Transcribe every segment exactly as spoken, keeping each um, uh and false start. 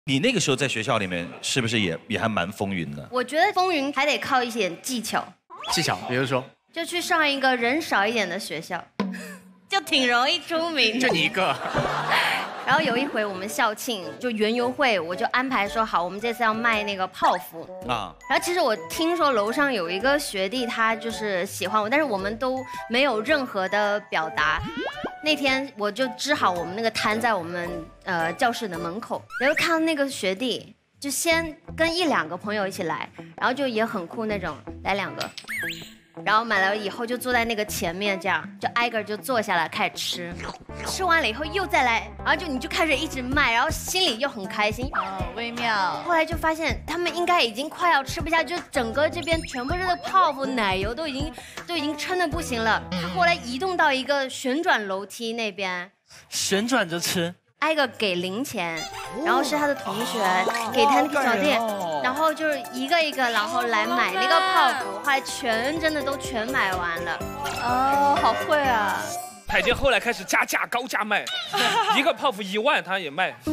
你那个时候在学校里面是不是也也还蛮风云的？ 我觉得风云还得靠一些技巧。 技巧，比如说， 就去上一个人少一点的学校，就挺容易出名的。 就你一个。 然后有一回我们校庆就园游会，我就安排说好，我们这次要卖那个泡芙啊。然后其实我听说楼上有一个学弟，他就是喜欢我，但是我们都没有任何的表达。那天我就支好我们那个摊在我们呃教室的门口，然后看到那个学弟就先跟一两个朋友一起来，然后就也很酷那种，来两个。然后买了以后就坐在那个前面，这样就挨个就坐下来开始吃，吃完了以后又再来，然后就你就开始一直卖，然后心里又很开心， 哦，微妙。 后来就发现他们应该已经快要吃不下，就整个这边全部是泡芙奶油都已经都已经撑得不行了。他后来移动到一个旋转楼梯那边， 旋转着吃。 挨个给零钱，然后是他的同学给他那个小店，然后就是一个一个，然后来买那个泡芙，后来全真的都全买完了。 哦，好会啊！ 海杰后来开始加价高价卖，一个泡芙一万他也卖。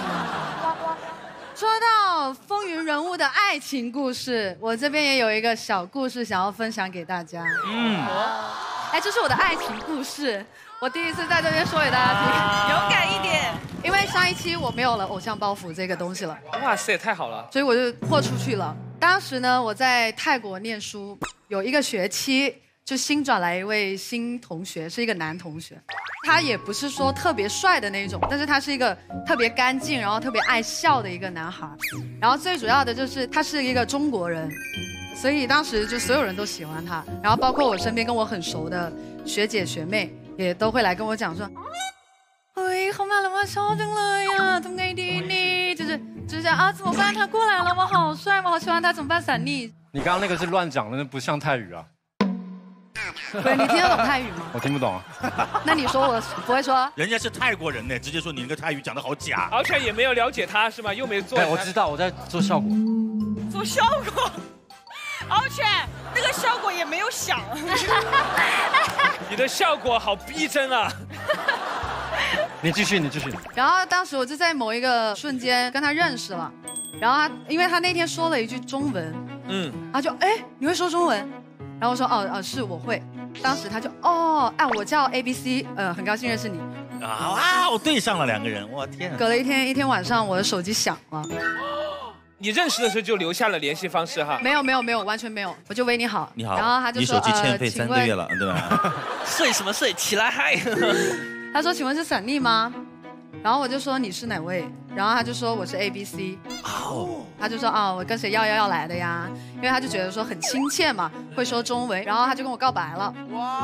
说到风云人物的爱情故事，我这边也有一个小故事想要分享给大家。嗯，哎，这是我的爱情故事。我第一次在这边说给大家听， 勇敢一点。 因为上一期我没有了偶像包袱这个东西了。 哇塞，太好了！ 所以我就豁出去了。当时呢，我在泰国念书，有一个学期就新转来一位新同学，是一个男同学。他也不是说特别帅的那种，但是他是一个特别干净，然后特别爱笑的一个男孩。然后最主要的就是他是一个中国人，所以当时就所有人都喜欢他。然后包括我身边跟我很熟的学姐学妹。也都会来跟我讲说，哎，好慢了，我笑成了呀，怎么给你你就是就是讲啊，怎么办？他过来了，我好帅，我好喜欢他，怎么办？闪逆。 你刚刚那个是乱讲的，那不像泰语啊。 不是，你听得懂泰语吗？ 我听不懂啊。 那你说我不会说？ 人家是泰国人呢，直接说你那个泰语讲得好假。 而且也没有了解他是吗？又没做。 对，我知道我在做效果。 做效果。而且那个效果也没有响， 你的效果好逼真啊！ 你继续，你继续。 然后当时我就在某一个瞬间跟他认识了，然后他因为他那天说了一句中文，嗯，他就哎你会说中文？然后我说哦哦是我会。当时他就哦啊我叫 A B C， 呃很高兴认识你。 啊哇，我对上了两个人，我天！ 隔了一天一天晚上我的手机响了。 你认识的时候就留下了联系方式哈？ 没有没有没有，完全没有，我就喂你好。 你好。 然后他就说你手机欠费三个月了，对吧？ 睡什么睡？起来嗨！ 他说请问是闪逆吗？然后我就说你是哪位？然后他就说我是 A B C。哦。他就说啊我跟谁要要要来的呀？因为他就觉得说很亲切嘛，会说中文，然后他就跟我告白了。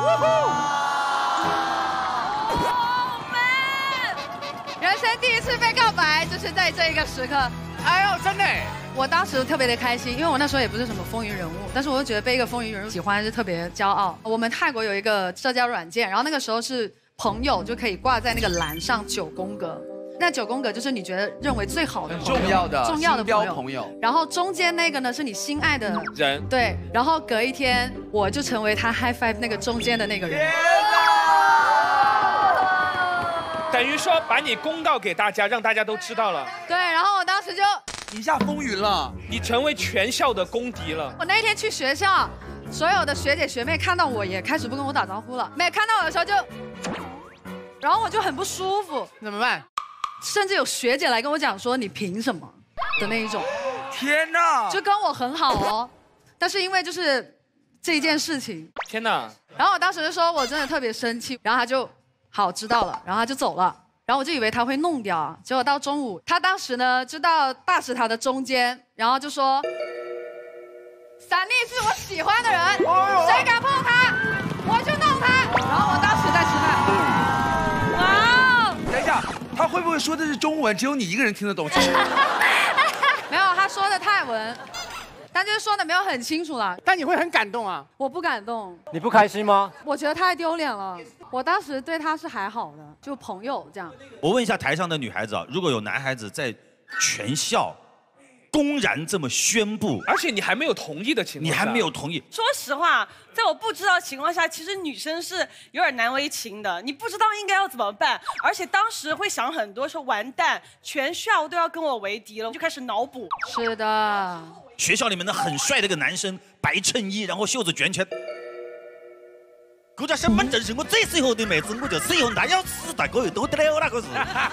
哇！人生第一次被告白就是在这一个时刻。 哎呦，真的！ 我当时特别的开心，因为我那时候也不是什么风云人物，但是我就觉得被一个风云人物喜欢是特别骄傲。我们泰国有一个社交软件，然后那个时候是朋友就可以挂在那个栏上九宫格，那九宫格就是你觉得认为最好的朋友重要的重要的朋友， 朋友然后中间那个呢是你心爱的人， 对，然后隔一天我就成为他 high five 那个中间的那个人。 等于说把你公告给大家，让大家都知道了。 对，然后我当时就一下风云了， 你成为全校的公敌了。 我那一天去学校，所有的学姐学妹看到我也开始不跟我打招呼了，没看到我的时候就，然后我就很不舒服， 怎么办？ 甚至有学姐来跟我讲说你凭什么的那一种。 天哪！ 就跟我很好哦，但是因为就是这一件事情。 天哪！ 然后我当时就说我真的特别生气，然后他就。好，知道了，然后他就走了，然后我就以为他会弄掉，结果到中午，他当时呢就到大食堂的中间，然后就说，闪逆是我喜欢的人，谁敢碰他，我就弄他。然后我当时在吃饭，哇！ 等一下，他会不会说的是中文，只有你一个人听得懂？ 没有，他说的泰文。但就是说的没有很清楚了， 但你会很感动啊？ 我不感动。 你不开心吗？ 我觉得太丢脸了。我当时对他是还好的，就朋友这样。 我问一下台上的女孩子啊，如果有男孩子在全校公然这么宣布， 而且你还没有同意的情况下， 你还没有同意。 说实话，在我不知道的情况下，其实女生是有点难为情的。你不知道应该要怎么办，而且当时会想很多，说完蛋，全校都要跟我为敌了，就开始脑补。 是的。 学校里面的很帅的一个男生，白衬衣，然后袖子卷起来。国家身份证是我最适合的妹子，我就是以后那要死大哥又都得了那个是。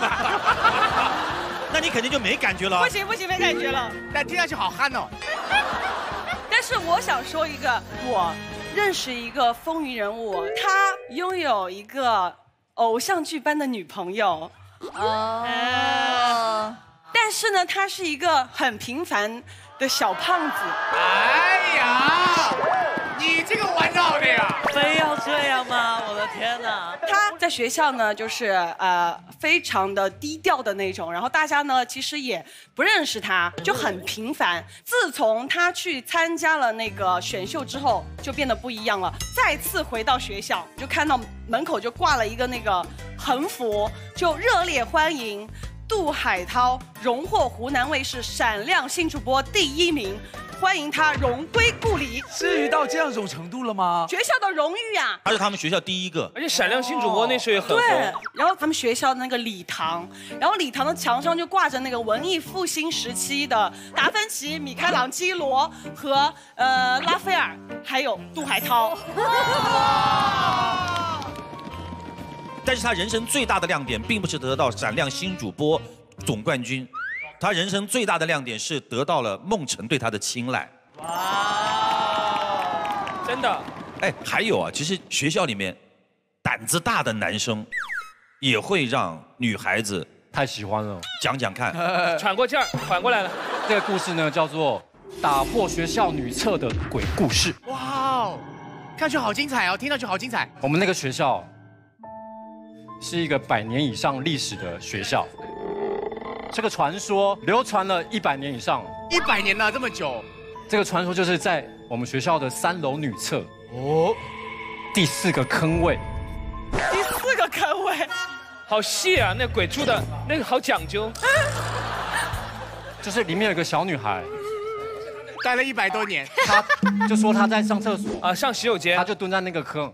那你肯定就没感觉了。 不行不行，没感觉了。 但听上去好憨哦。 但是我想说一个，我认识一个风云人物，他拥有一个偶像剧般的女朋友。哦。呃、但是呢，他是一个很平凡的小胖子。 哎呀，你这个玩闹的呀！ 非要这样吗？我的天哪！ 他在学校呢，就是呃非常的低调的那种，然后大家呢其实也不认识他，就很平凡。自从他去参加了那个选秀之后，就变得不一样了。再次回到学校，就看到门口就挂了一个那个横幅，就热烈欢迎杜海涛荣获湖南卫视闪亮新主播第一名。欢迎他荣归故里， 至于到这样种程度了吗？ 学校的荣誉啊！ 他是他们学校第一个， 而且闪亮新主播那时候也很红。 对，然后他们学校的那个礼堂，然后礼堂的墙上就挂着那个文艺复兴时期的达芬奇、米开朗基罗和呃拉斐尔，还有杜海涛。 但是他人生最大的亮点，并不是得到闪亮新主播总冠军。他人生最大的亮点是得到了孟晨对他的青睐。 哇，真的。 哎，还有啊，其实学校里面胆子大的男生也会让女孩子太喜欢了。 讲讲看， 喘过劲儿，缓过来了。 这个故事呢叫做《打破学校女厕的鬼故事》。哇哦，看上去好精彩哦，听上去好精彩。我们那个学校是一个百年以上历史的学校。这个传说流传了一百年以上，一百年了，这么久。这个传说就是在我们学校的三楼女厕哦，第四个坑位。 第四个坑位， 好细啊！那鬼住的那个好讲究。 就是里面有个小女孩，待了一百多年，她就说她在上厕所啊，上洗手间， 她就蹲在那个坑。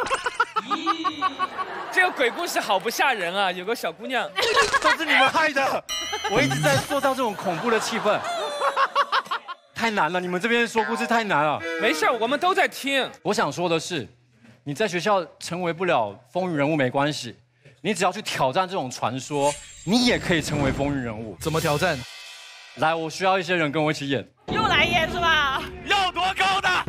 这个鬼故事好不吓人啊！有个小姑娘， 都是你们害的。我一直在塑造这种恐怖的气氛，太难了。你们这边说故事太难了。 没事，我们都在听。 我想说的是，你在学校成为不了风云人物没关系，你只要去挑战这种传说，你也可以成为风云人物。 怎么挑战？ 来，我需要一些人跟我一起演。 又来演是吧？ 要多高的？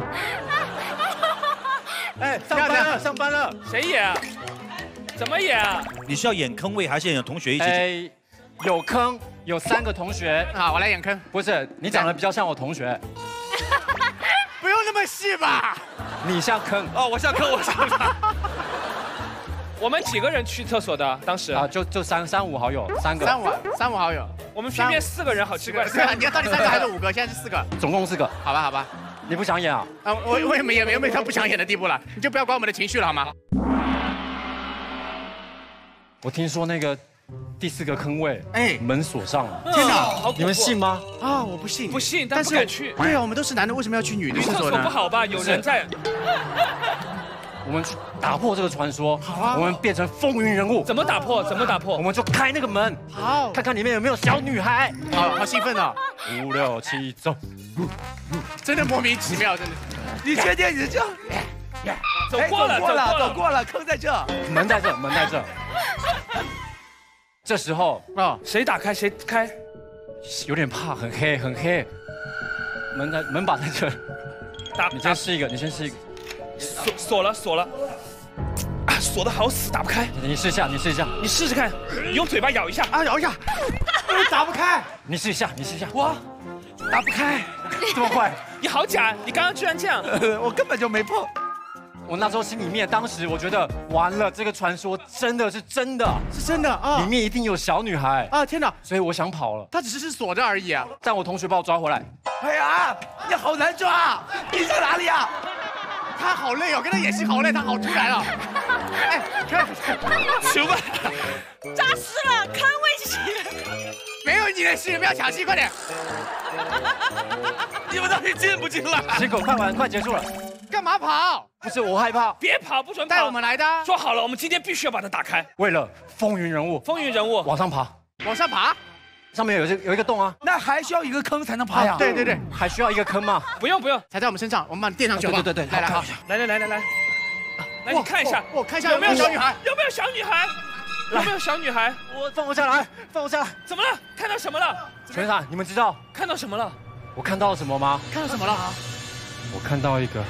哎，上班了，上班了。 谁演啊？怎么演啊？ 你是要演坑位，还是演同学一起？ 哎，有坑，有三个同学啊，我来演坑。不是，你长得比较像我同学。不用那么细吧？你像坑哦，我像坑，我像坑。 我们几个人去厕所的？当时啊，就就三三五好友，三个。三五三五好友。 我们偏偏四个人，好奇怪。 对啊，你要到底三个还是五个？现在是四个，总共四个。好吧，好吧。你不想演啊？啊，我我也没也没有没到不想演的地步了，你就不要管我们的情绪了好吗？我听说那个第四个坑位，哎，门锁上了。天哪，好你们信吗？啊，我不信， 不信，但不敢去。 对啊，我们都是男的，为什么要去女的厕所呢？ 厕所不好吧？有人在。 我们去打破这个传说，好啊，我们变成风云人物。 怎么打破？怎么打破？ 我们就开那个门，好，看看里面有没有小女孩。好好兴奋哦！五六七走，真的莫名其妙，真的。 你确定你是这样？ 走过了， 走过了，走过了，坑在这， 门在这，门在这。这时候啊，谁打开谁开， 有点怕，很黑，很黑。门在门把在这， 打， 你先试一个，你先试一个。 锁锁了锁了，啊，锁得好死，打不开。 你试一下，你试一下， 你试试看，你用嘴巴咬一下啊，咬一下，打不开。你试一下，你试一下， 我打不开，这么快？ 你好假，你刚刚居然这样， 我根本就没碰。 我那时候心里面，当时我觉得完了，这个传说真的是真的，是真的啊，里面一定有小女孩啊！天哪，所以我想跑了，他只是是锁着而已啊。但我同学把我抓回来。 哎呀，你好难抓，你在哪里啊？ 他好累哦，跟他演戏好累，他好突然啊！哎，看， 行吧， 扎实了，看位置。 没有你的事，不要抢戏，快点！ 你们到底进不进来？ 结果快完，快结束了。 干嘛跑？ 不是我害怕， 别跑，不准跑！ 带我们来的。 说好了，我们今天必须要把它打开。 为了风云人物， 风云人物往上爬， 往上爬， 上面有这有一个洞啊。 那还需要一个坑才能爬呀？ 对对对，还需要一个坑吗？ 不用不用， 踩在我们身上，我们把你垫上去吧。 对对对， 来来好， 来来来来来，来你看一下， 我看一下有没有小女孩？ 有没有小女孩？有没有小女孩？ 我放我下来，放我下来。 怎么了？看到什么了？ 全场，你们知道看到什么了？ 我看到了什么吗？ 看到什么了？ 我看到一个，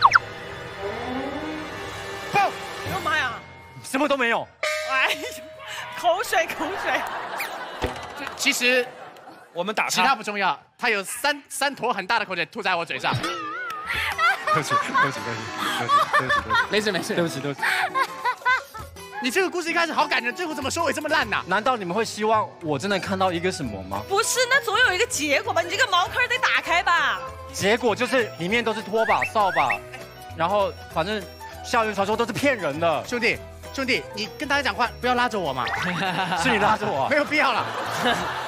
不，哎呦妈呀， 什么都没有。 哎，口水口水。 其实我们打其他不重要，他有三三坨很大的口水吐在我嘴上。 对不起，对不起，对不起，对不起，对不起， 没事没事， 对不起，对不起。 你这个故事一开始好感人，最后怎么收尾这么烂呢？ 难道你们会希望我真的看到一个什么吗？ 不是，那总有一个结果吧？你这个茅坑得打开吧？ 结果就是里面都是拖把、扫把，然后反正校园传说都是骗人的。 兄弟，兄弟，你跟大家讲话不要拉着我嘛。 是你拉着我， 没有必要了。